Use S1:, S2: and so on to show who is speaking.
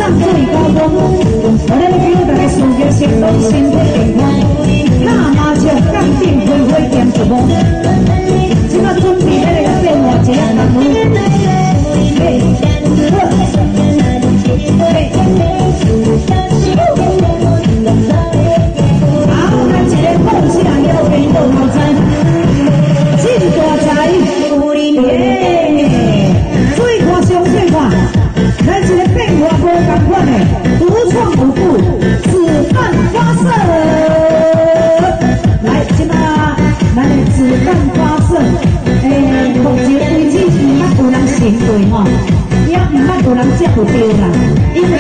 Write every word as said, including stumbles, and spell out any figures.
S1: 水高峰，我咧叫大家事业成功，身体健康，打麻将、杠顶、花花店一幕。即马准备要来个变化一个项目，嘿，好，嘿，好，咱一个梦想要变到头前，进大财，耶！最看上最看。 咱一个变化无同款的，独创不负，子弹发射！来，即马咱的子弹发射，诶，目前为止毋捌有人成对吼，也毋捌有人接不到啦，因为